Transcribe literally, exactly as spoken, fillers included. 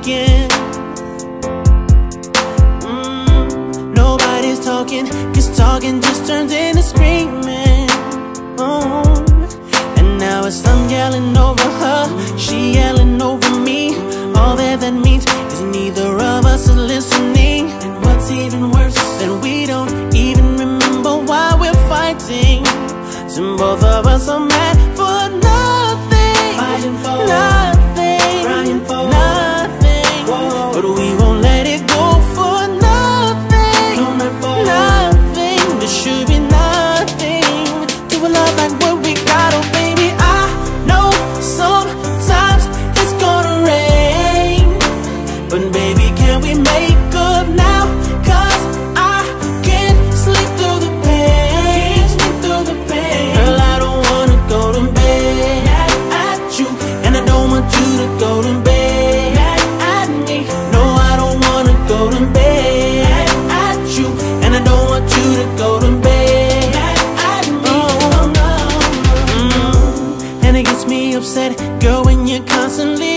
again. mm, Nobody's talking, cause talking just turns into screaming. Oh. And now it's I'm yelling over her, she yelling over me. All that that means is neither of us is listening. And what's even worse, that we don't even remember why we're fighting. So both of us are mad for nothing, fighting for nothing, crying for nothing. Whoa. But we won't let it go for nothing, no, not for nothing. There should be nothing to a love like what we got. Oh baby, I know sometimes it's gonna rain, but baby, can we make up now? Cause I can't sleep through the pain, can't sleep through the pain. Girl, I don't wanna go to bed mad at you, and I don't want you to go to bed mad at me. No, I don't wanna go to bed mad at you, and I don't want you to go to bed mad at me. Oh, no. mm. And it gets me upset, girl, when you're constantly